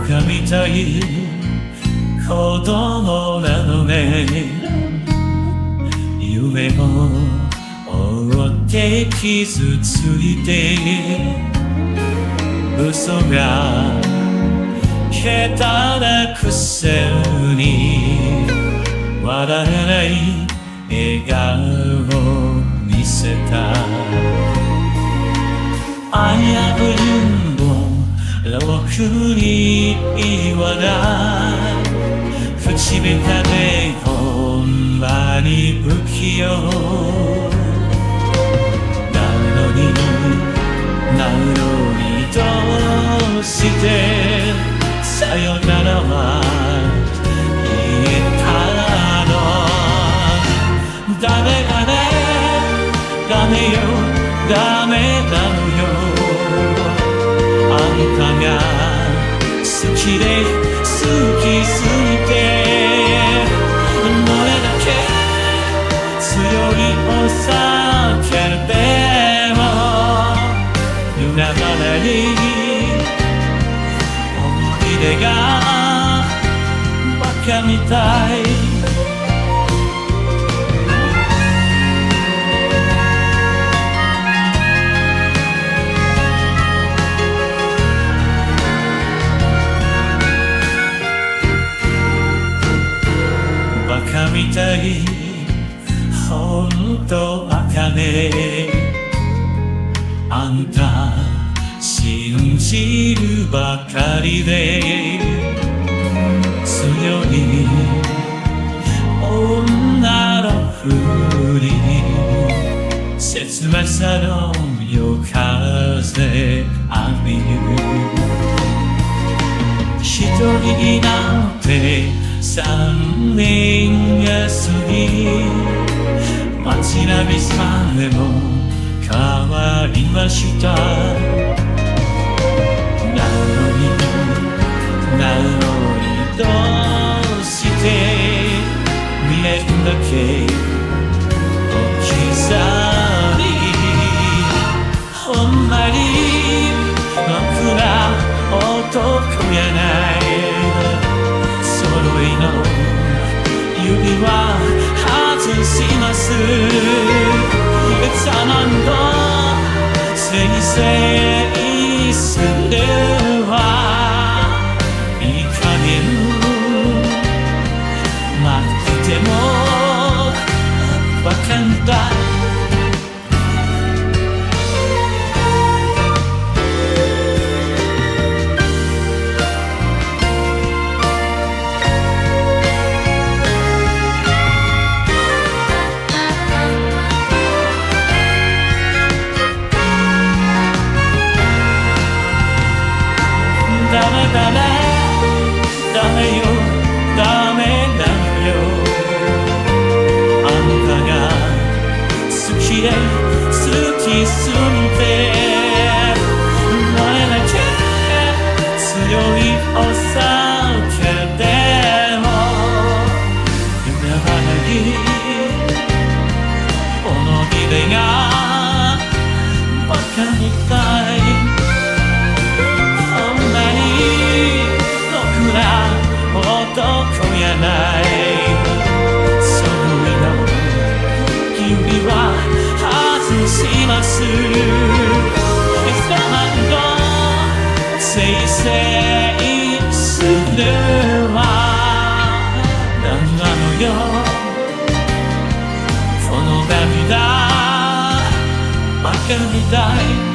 カみたい子供なのね。夢を追って傷ついて嘘が下手なくせに笑えない笑顔を見せた。I have youろくに言わない口下手でほんまに不器用なのにどうしてさよならは言えたの。ダメダメダメよダメなのよ。あんたが好きで好きすぎてどれだけ強いお酒でも揺らがない思い出がバカみたい。バカみたいほんとバカね。あんた信じるばかりで強い女のふり切なさの夜風浴びる。一人になって3年が過ぎ街並みさえも変わりました。なのにどうして見えるだけ置き去り。ほんまに僕ら男やない。揃いの指輪外します。ざまんとせいせいするはいい加減待っててもバカんだ。ダメダメダメよダメなのよ。あんたが好きで好きすぎてどれだけ強いお酒でも揺らがないこのビデがバカみたい。男やないその指輪外します。我慢とせいせいするは何なのよ。この涙バカみたい。